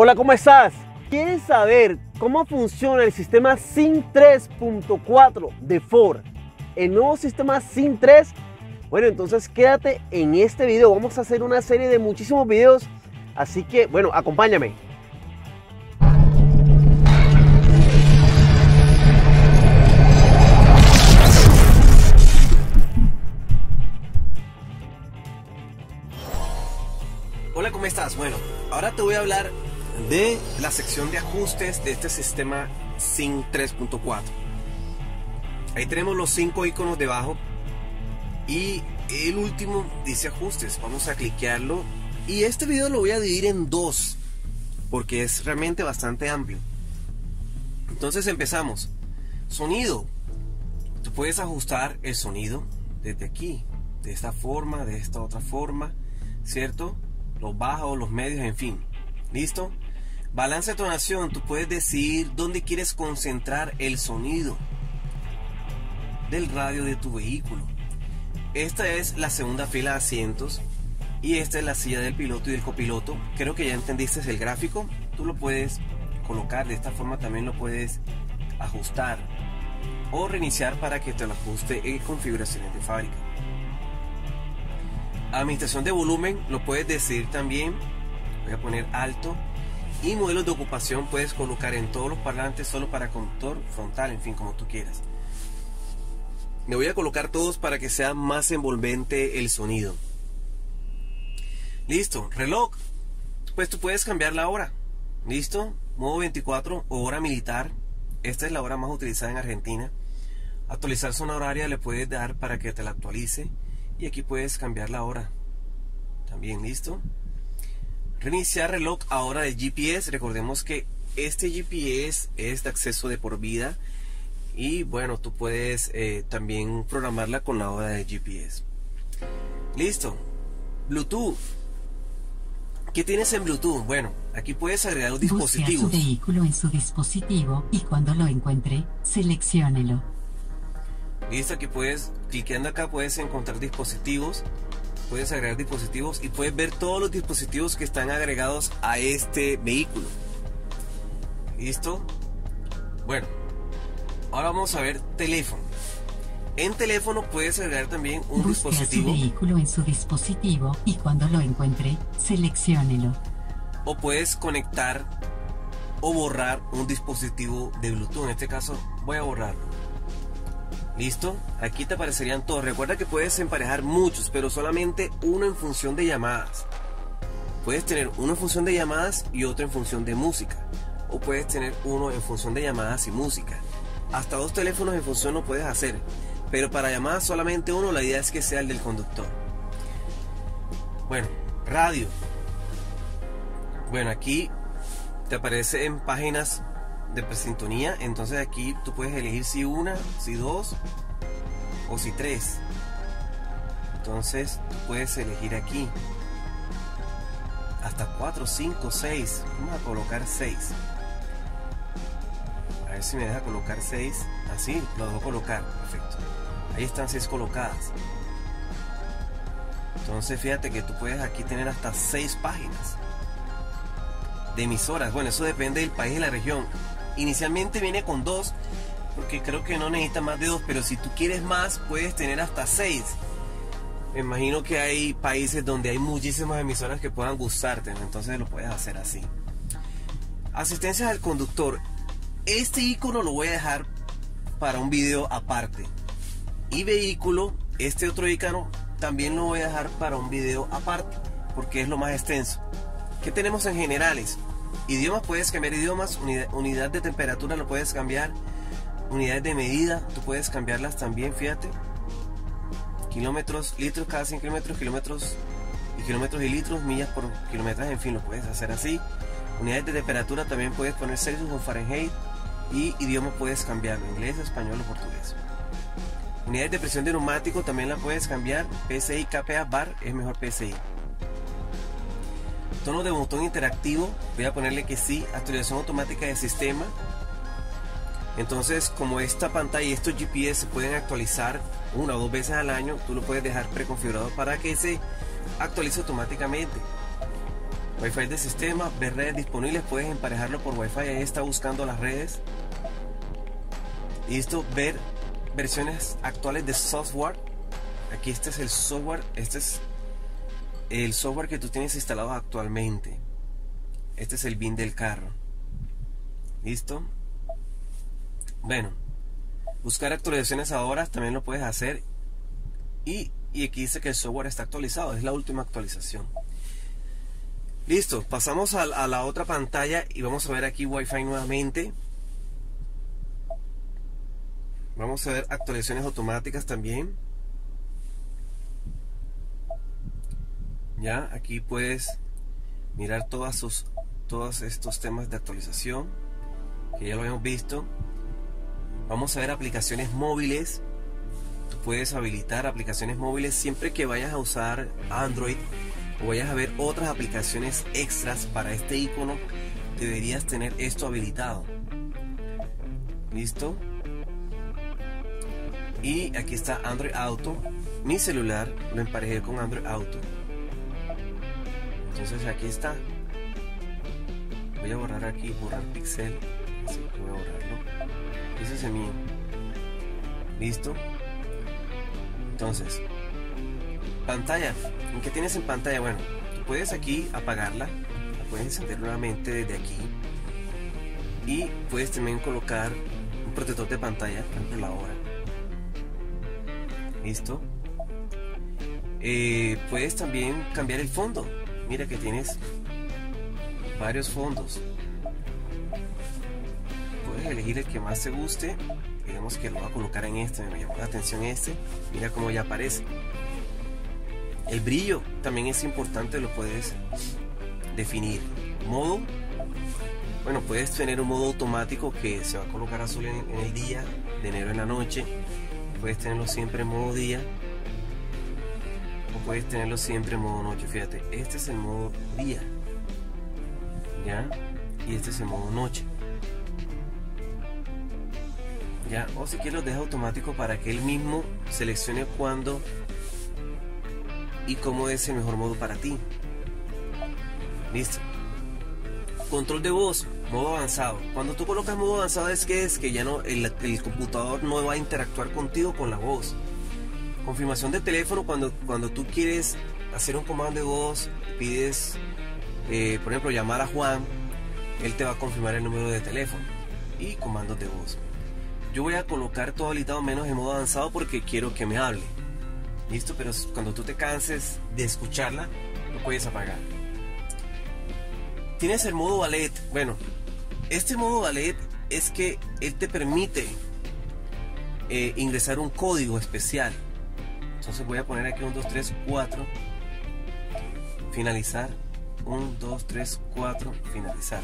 Hola, ¿cómo estás? ¿Quieres saber cómo funciona el sistema SYNC 3.4 de Ford? El nuevo sistema SYNC 3. Bueno, entonces quédate en este video. Vamos a hacer una serie de muchísimos videos. Así que, bueno, acompáñame. Hola, ¿cómo estás? Bueno, ahora te voy a hablar de la sección de ajustes de este sistema SYNC 3.4. Ahí tenemos los 5 iconos debajo y el último dice ajustes. Vamos a cliquearlo y este video lo voy a dividir en dos porque es realmente bastante amplio. Entonces empezamos. Sonido. Tú puedes ajustar el sonido desde aquí, de esta forma, de esta otra forma, ¿cierto? Los bajos, los medios, en fin. ¿Listo? Balance de tonación. Tú puedes decidir dónde quieres concentrar el sonido del radio de tu vehículo. Esta es la segunda fila de asientos y esta es la silla del piloto y del copiloto. Creo que ya entendiste el gráfico. Tú lo puedes colocar de esta forma, también lo puedes ajustar o reiniciar para que te lo ajuste en configuraciones de fábrica. Administración de volumen lo puedes decidir también. Voy a poner alto. Y modelos de ocupación puedes colocar en todos los parlantes, solo para conductor, frontal, en fin, como tú quieras. Me voy a colocar todos para que sea más envolvente el sonido. Listo. Reloj. Pues tú puedes cambiar la hora. Listo. Modo 24 o hora militar. Esta es la hora más utilizada en Argentina. Actualizar zona horaria le puedes dar para que te la actualice. Y aquí puedes cambiar la hora. También, listo. Reiniciar reloj a hora de GPS. Recordemos que este GPS es de acceso de por vida. Y bueno, tú puedes también programarla con la hora de GPS. Listo. Bluetooth. ¿Qué tienes en Bluetooth? Bueno, aquí puedes agregar los dispositivos. Busque a su vehículo en su dispositivo y cuando lo encuentre, selecciónelo. Listo, aquí puedes, cliqueando acá puedes encontrar dispositivos, puedes agregar dispositivos y puedes ver todos los dispositivos que están agregados a este vehículo. Listo. Bueno, ahora vamos a ver teléfono. En teléfono puedes agregar también un dispositivo. Busque a su vehículo en su dispositivo y cuando lo encuentre, selecciónelo. O puedes conectar o borrar un dispositivo de Bluetooth. En este caso voy a borrarlo. Listo, aquí te aparecerían todos. Recuerda que puedes emparejar muchos, pero solamente uno en función de llamadas. Puedes tener uno en función de llamadas y otro en función de música. O puedes tener uno en función de llamadas y música. Hasta 2 teléfonos en función lo puedes hacer. Pero para llamadas solamente uno, la idea es que sea el del conductor. Bueno, radio. Bueno, aquí te aparece en páginas de presintonía, entonces aquí tú puedes elegir si una, si 2 o si 3. Entonces tú puedes elegir aquí hasta 4, 5, 6. Vamos a colocar 6. A ver si me deja colocar 6. Así lo dejo colocar, perfecto. Ahí están 6 colocadas. Entonces fíjate que tú puedes aquí tener hasta 6 páginas de emisoras. Bueno, eso depende del país y la región. Inicialmente viene con 2 porque creo que no necesita más de 2, pero si tú quieres más puedes tener hasta 6. Me imagino que hay países donde hay muchísimas emisoras que puedan gustarte, entonces lo puedes hacer así. Asistencia al conductor. Este icono lo voy a dejar para un video aparte. Y vehículo, este otro icono también lo voy a dejar para un video aparte porque es lo más extenso. ¿Qué tenemos en generales? Idiomas, puedes cambiar idiomas. Unidad de temperatura lo puedes cambiar. Unidades de medida, tú puedes cambiarlas también, fíjate. Kilómetros, litros cada 100 kilómetros, kilómetros y litros, millas por kilometraje, en fin, lo puedes hacer así. Unidades de temperatura también puedes poner Celsius o Fahrenheit. Y idioma puedes cambiarlo, inglés, español o portugués. Unidades de presión de neumático también la puedes cambiar. PSI, KPA, bar, es mejor PSI. Tono de botón interactivo, voy a ponerle que sí. Actualización automática de sistema. Entonces, como esta pantalla y estos GPS se pueden actualizar 1 o 2 veces al año, tú lo puedes dejar preconfigurado para que se actualice automáticamente. Wi-Fi de sistema, ver redes disponibles, puedes emparejarlo por Wi-Fi, ahí está buscando las redes. Listo, ver versiones actuales de software. Aquí este es el software, este es el software que tú tienes instalado actualmente. Este es el BIN del carro. Listo. Bueno, buscar actualizaciones ahora también lo puedes hacer. Y aquí dice que el software está actualizado, es la última actualización. Listo, pasamos a la otra pantalla y vamos a ver aquí Wi-Fi nuevamente. Vamos a ver actualizaciones automáticas también. Ya, aquí puedes mirar todos estos temas de actualización que ya lo hemos visto. Vamos a ver aplicaciones móviles. Tú puedes habilitar aplicaciones móviles siempre que vayas a usar Android o vayas a ver otras aplicaciones extras para este icono. Deberías tener esto habilitado. Listo. Y aquí está Android Auto. Mi celular lo emparejé con Android Auto. Entonces aquí está. Voy a borrar aquí, borrar pixel. Así que voy a borrarlo. Ese es el mío. Listo. Entonces, pantalla. ¿Qué tienes en pantalla? Bueno, tú puedes aquí apagarla. La puedes encender nuevamente desde aquí. Y puedes también colocar un protector de pantalla, por ejemplo la hora. Listo. Puedes también cambiar el fondo. Mira que tienes varios fondos. Puedes elegir el que más te guste. Digamos que lo voy a colocar en este. Me llamó la atención este. Mira cómo ya aparece. El brillo también es importante. Lo puedes definir. Modo. Bueno, puedes tener un modo automático que se va a colocar azul en el día, de negro en la noche. Puedes tenerlo siempre en modo día. Puedes tenerlo siempre en modo noche. Fíjate, este es el modo día, ya, y este es el modo noche, ya. O si quieres lo deja automático para que él mismo seleccione cuándo y cómo es el mejor modo para ti. Listo. Control de voz, modo avanzado. Cuando tú colocas modo avanzado es que ya no el computador no va a interactuar contigo con la voz. Confirmación de teléfono, cuando tú quieres hacer un comando de voz, pides, por ejemplo, llamar a Juan, él te va a confirmar el número de teléfono y comandos de voz. Yo voy a colocar todo habilitado menos en modo avanzado porque quiero que me hable. Listo, pero cuando tú te canses de escucharla, lo puedes apagar. Tienes el modo ballet. Bueno, este modo ballet es que él te permite ingresar un código especial. Entonces voy a poner aquí 1, 2, 3, 4, finalizar, 1, 2, 3, 4, finalizar.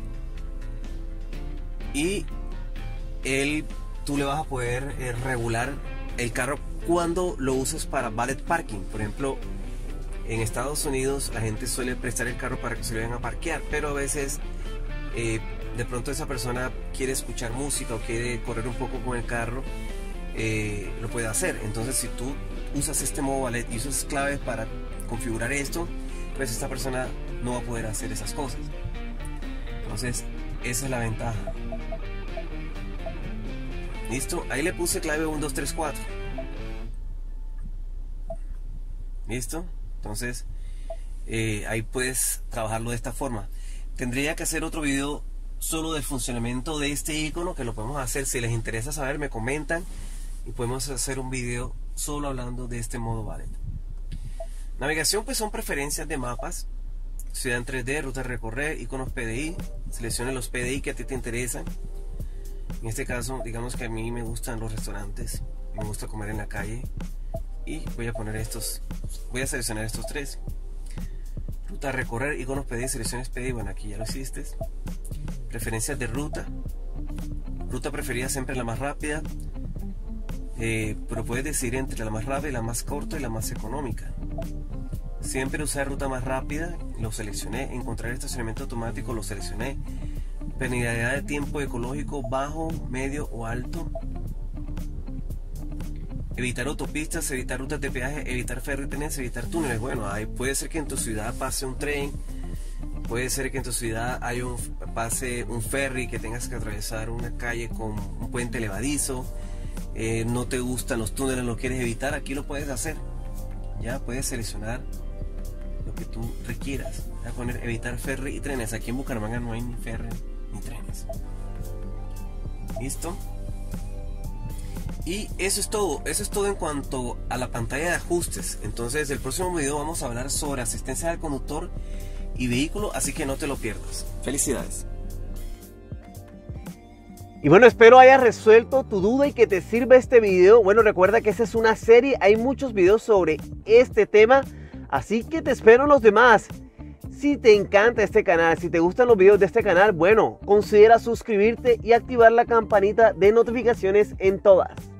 Y tú le vas a poder regular el carro cuando lo uses para valet parking. Por ejemplo, en Estados Unidos la gente suele prestar el carro para que se lo vayan a parquear, pero a veces de pronto esa persona quiere escuchar música o quiere correr un poco con el carro. Lo puede hacer. Entonces si tú usas este modo ballet y usas claves para configurar esto, pues esta persona no va a poder hacer esas cosas. Entonces esa es la ventaja. Listo, ahí le puse clave 1, 2, 3, 4. Listo. Entonces ahí puedes trabajarlo de esta forma. Tendría que hacer otro video solo del funcionamiento de este icono, que lo podemos hacer. Si les interesa saber, me comentan y podemos hacer un video solo hablando de este modo ballet. Navegación, pues son preferencias de mapas, ciudad en 3D, ruta a recorrer, iconos PDI. Seleccione los PDI que a ti te interesan. En este caso, digamos que a mí me gustan los restaurantes, me gusta comer en la calle, y voy a poner voy a seleccionar estos tres. Ruta a recorrer, iconos PDI, selecciones PDI. Bueno, aquí ya lo hiciste. Preferencias de ruta. Ruta preferida siempre la más rápida, pero puedes decidir entre la más rápida, la más corta y la más económica. Siempre usar ruta más rápida, lo seleccioné. Encontrar estacionamiento automático, lo seleccioné. Penalidad de tiempo ecológico, bajo, medio o alto. Evitar autopistas, evitar rutas de peaje, evitar ferries, evitar túneles. Bueno, ahí puede ser que en tu ciudad pase un tren Puede ser que en tu ciudad pase un ferry, que tengas que atravesar una calle con un puente levadizo. No te gustan los túneles, lo quieres evitar, aquí lo puedes hacer. Ya puedes seleccionar lo que tú requieras. Voy a poner evitar ferry y trenes. Aquí en Bucaramanga no hay ni ferry ni trenes. Listo. Y eso es todo en cuanto a la pantalla de ajustes. Entonces el próximo video vamos a hablar sobre asistencia al conductor y vehículo, así que no te lo pierdas. Felicidades. Y bueno, espero hayas resuelto tu duda y que te sirva este video. Bueno, recuerda que esta es una serie, hay muchos videos sobre este tema, así que te espero en los demás. Si te encanta este canal, si te gustan los videos de este canal, bueno, considera suscribirte y activar la campanita de notificaciones en todas.